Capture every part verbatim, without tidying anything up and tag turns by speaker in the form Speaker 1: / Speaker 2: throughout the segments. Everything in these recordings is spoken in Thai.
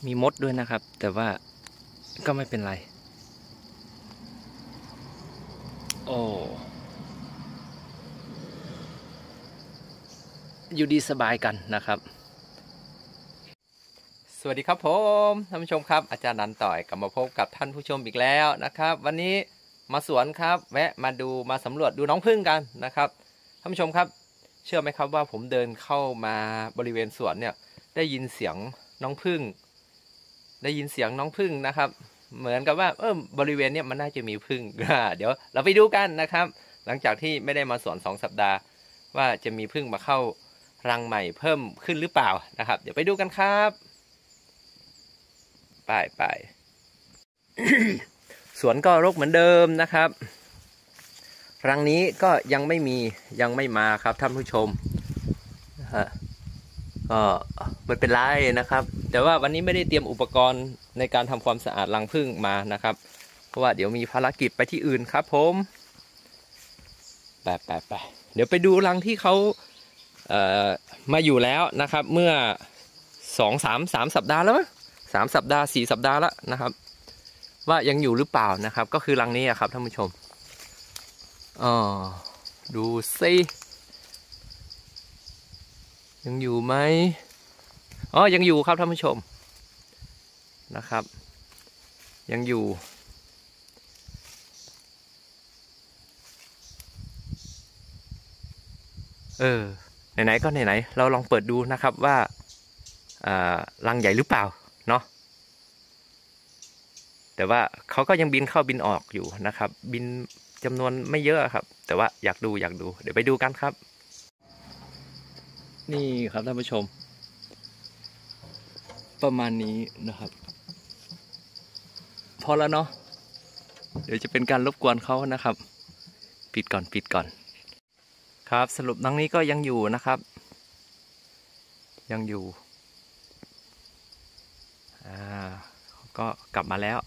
Speaker 1: มีมดด้วยนะครับแต่ว่าก็ไม่เป็นไรโอ้อยู่ดีสบายกันนะครับสวัสดีครับผมท่านผู้ชมครับอาจารย์นันต่อยกลับมาพบกับท่านผู้ชมอีกแล้วนะครับวันนี้มาสวนครับแวะมาดูมาสำรวจดูน้องผึ้งกันนะครับท่านผู้ชมครับเชื่อไหมครับว่าผมเดินเข้ามาบริเวณสวนเนี่ยได้ยินเสียงน้องผึ้งได้ยินเสียงน้องผึ้งนะครับเหมือนกับว่าเออบริเวณเนี้ยมันน่าจะมีผึ้งเดี๋ยวเราไปดูกันนะครับหลังจากที่ไม่ได้มาสวนสองสัปดาห์ว่าจะมีผึ้งมาเข้ารังใหม่เพิ่มขึ้นหรือเปล่านะครับเดี๋ยวไปดูกันครับไปไป สวนก็รกเหมือนเดิมนะครับรังนี้ก็ยังไม่มียังไม่มาครับท่านผู้ชมนะฮะก็ไม่เป็นไรนะครับแต่ว่าวันนี้ไม่ได้เตรียมอุปกรณ์ในการทำความสะอาดรังผึ้งมานะครับเพราะว่าเดี๋ยวมีภารกิจไปที่อื่นครับผมไปไปไปเดี๋ยวไปดูรังที่เขาเอ่อมาอยู่แล้วนะครับเมื่อสองสามสามสัปดาห์แล้วสามสัปดาห์สี่สัปดาห์แล้วนะครับว่ายังอยู่หรือเปล่านะครับก็คือรังนี้ครับท่านผู้ชมอ๋อดูสิยังอยู่ไหมอ๋อยังอยู่ครับท่านผู้ชมนะครับยังอยู่เออไหนๆก็ไหนๆเราลองเปิดดูนะครับว่ารังใหญ่หรือเปล่าเนาะแต่ว่าเขาก็ยังบินเข้าบินออกอยู่นะครับบินจำนวนไม่เยอะครับแต่ว่าอยากดูอยากดูเดี๋ยวไปดูกันครับนี่ครับท่านผู้ชมประมาณนี้นะครับพอแล้วเนาะเดี๋ยวจะเป็นการรบกวนเขานะครับปิดก่อนปิดก่อนครับสรุปดังนี้ก็ยังอยู่นะครับยังอยู่อ่าก็กลับมาแล้ว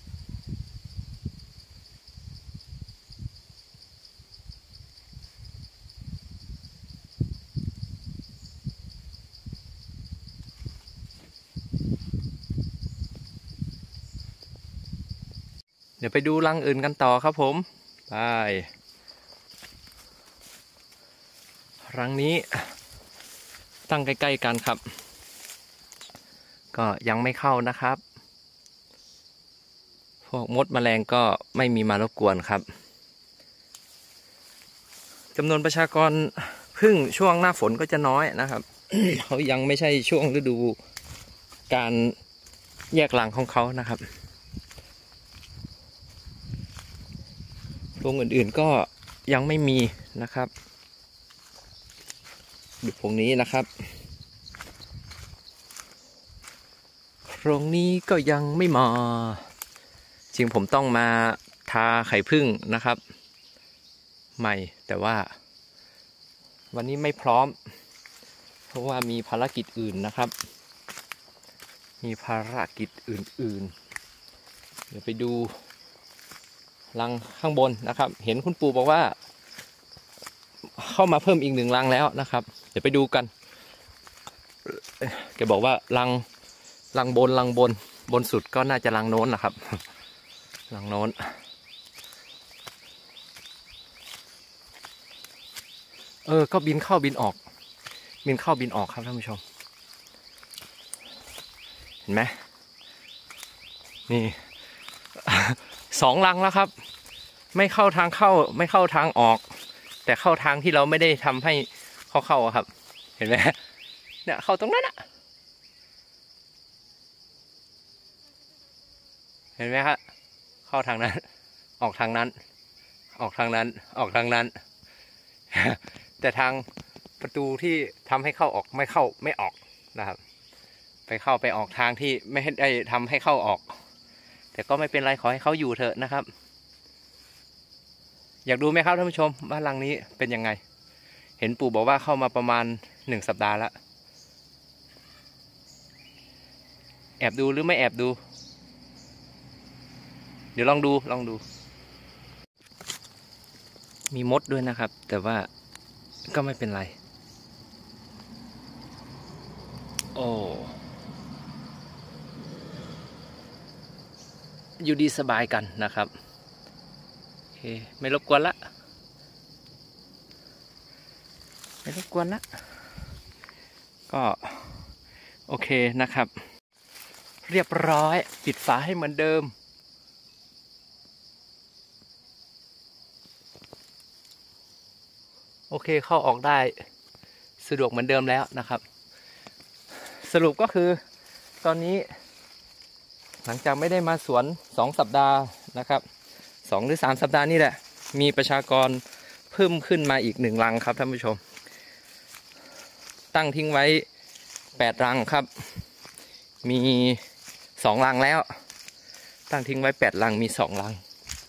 Speaker 1: เดี๋ยวไปดูรังอื่นกันต่อครับผมไปรังนี้ตั้งใกล้ๆกันครับก็ยังไม่เข้านะครับพวกมดแมลงก็ไม่มีมารบกวนครับจำนวนประชากรผึ้งช่วงหน้าฝนก็จะน้อยนะครับ เขายังไม่ใช่ช่วงฤดูการแยกรังของเขานะครับโรงอื่นๆก็ยังไม่มีนะครับดูพวกนี้นะครับโรงนี้ก็ยังไม่มาจริงผมต้องมาทาไข่ผึ้งนะครับใหม่แต่ว่าวันนี้ไม่พร้อมเพราะว่ามีภารกิจอื่นนะครับมีภารกิจอื่นๆเดี๋ยวไปดูรังข้างบนนะครับเห็นคุณปู่บอกว่าเข้ามาเพิ่มอีกหนึ่งรังแล้วนะครับเดี๋ยวไปดูกันแกบอกว่ารังรังบนรังบนบนสุดก็น่าจะรังโน้นนะครับรังโน้นเออก็บินเข้าบินออกบินเข้าบินออกครับท่านผู้ชมเห็นไหมนี่ สองรังแล้วครับไม่เข้าทางเข้าไม่เข้าทางออกแต่เข้าทางที่เราไม่ได้ทำให้เขาเข้าครับเห็นไหมเนี่ยเข้าตรงนั้นอะเห็นไหมครับเข้าทางนั้นออกทางนั้นออกทางนั้นออกทางนั้น แต่ทางประตูที่ทำให้เข้าออกไม่เข้าไม่ออกนะครับไปเข้าไปออกทางที่ไม่ได้ทำให้เข้าออกแต่ก็ไม่เป็นไรขอให้เขาอยู่เถอะนะครับอยากดูไหมครับท่านผู้ชมว่ารังนี้เป็นยังไงเห็นปู่บอกว่าเข้ามาประมาณหนึ่งสัปดาห์แล้วแอบดูหรือไม่แอบดูเดี๋ยวลองดูลองดูมีมดด้วยนะครับแต่ว่าก็ไม่เป็นไรโอ้อยู่ดีสบายกันนะครับโอเคไม่รบกวนละไม่รบกวนละก็โอเคนะครับเรียบร้อยปิดฝาให้เหมือนเดิมโอเคเข้าออกได้สะดวกเหมือนเดิมแล้วนะครับสรุปก็คือตอนนี้หลังจากไม่ได้มาสวนสองสัปดาห์นะครับสองหรือสามสัปดาห์นี่แหละมีประชากรเพิ่มขึ้นมาอีกหนึ่งรังครับท่านผู้ชมตั้งทิ้งไว้แปดรังครับมีสองรังแล้วตั้งทิ้งไว้แปดรังมีสองรัง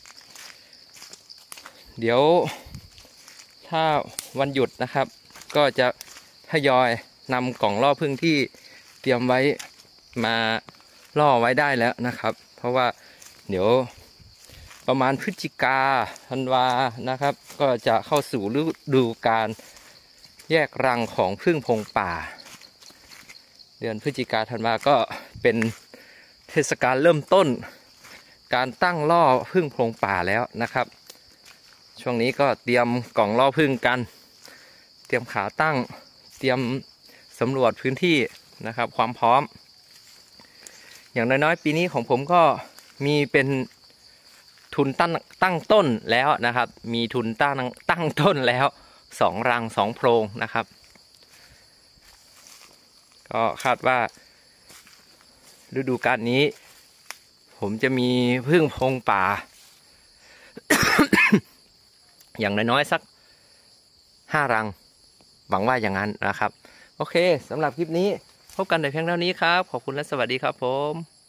Speaker 1: เดี๋ยวถ้าวันหยุดนะครับก็จะทยอยนำกล่องล่อผึ้งที่เตรียมไว้มาล่อไว้ได้แล้วนะครับเพราะว่าเดี๋ยวประมาณพฤศจิกาธันวานะครับก็จะเข้าสู่ฤดูการแยกรังของผึ้งพงป่าเดือนพฤศจิกาธันวาก็เป็นเทศกาลเริ่มต้นการตั้งล่อผึ้งพงป่าแล้วนะครับช่วงนี้ก็เตรียมกล่องล่อผึ้งกันเตรียมขาตั้งเตรียมสำรวจพื้นที่นะครับความพร้อมอย่างน้อยๆปีนี้ของผมก็มีเป็นทุนตั้งตั้งต้นแล้วนะครับมีทุนตั้งตั้งต้นแล้วสองรังสองโพรงนะครับก็คาดว่าฤดูกาลนี้ผมจะมีผึ้งพงป่า อย่างน้อยๆสักห้ารังหวังว่าอย่างนั้นนะครับโอเคสำหรับคลิปนี้พบกันในเพียงเท่านี้ครับขอบคุณและสวัสดีครับผม